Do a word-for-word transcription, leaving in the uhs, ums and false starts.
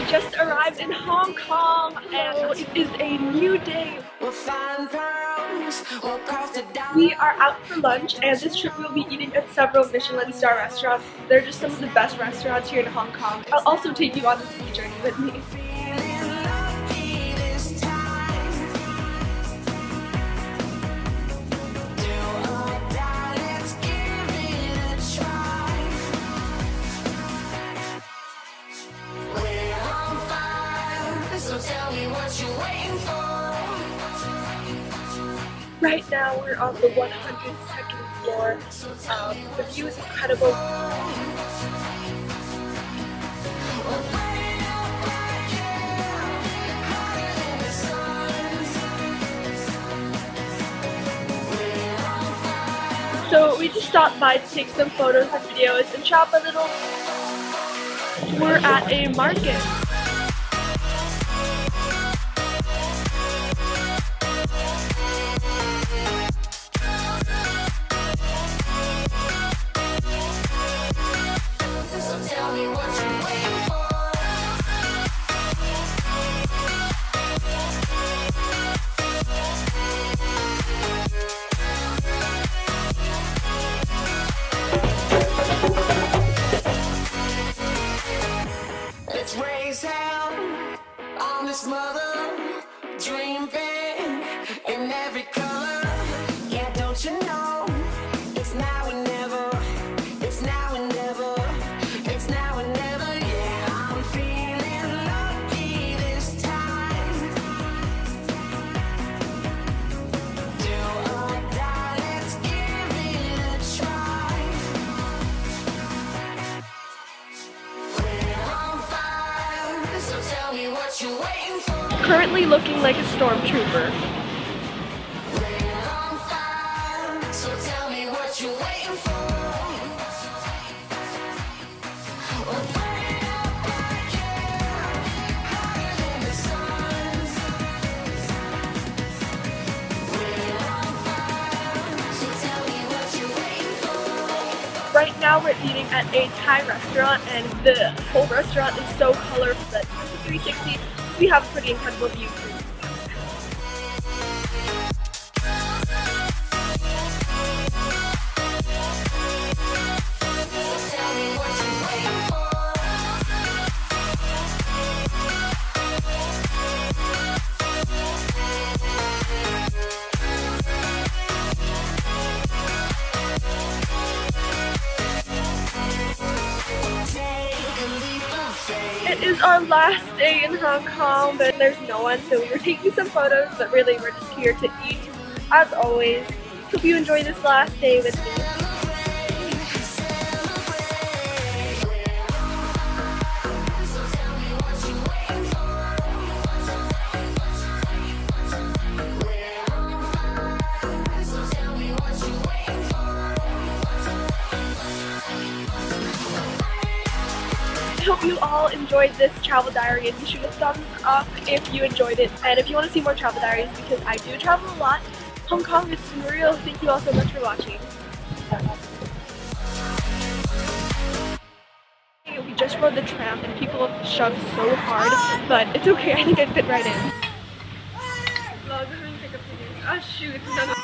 just arrived in Hong Kong and it is a new day. We are out for lunch and this trip we'll be eating at several Michelin star restaurants. They're just some of the best restaurants here in Hong Kong. I'll also take you on this food journey with me. Right now we're on the one hundred second floor. Um, the view is incredible. So we just stopped by to take some photos and videos and shop a little. We're at a market. On this mother, dream big in every color. Yeah, don't you know? It's now and never. It's now and never. It's now and never. Yeah, I'm feeling lucky this time. Do or die, let's give it a try. We're on fire, so tell me what you're waiting for. Currently looking like a stormtrooper. So tell me what you're waiting for. Right now we're eating at a Thai restaurant and the whole restaurant is so colorful that it's three sixty. We have a pretty incredible view too. It is our last day in Hong Kong, but there's no one, so we were taking some photos, but really we're just here to eat, as always. Hope you enjoy this last day with me. I hope you all enjoyed this travel diary and be sure to thumbs up if you enjoyed it. And if you want to see more travel diaries, because I do travel a lot, Hong Kong is surreal. Thank you all so much for watching. We just rode the tram and people have shoved so hard, but it's okay, I think I fit right in. Oh shoot.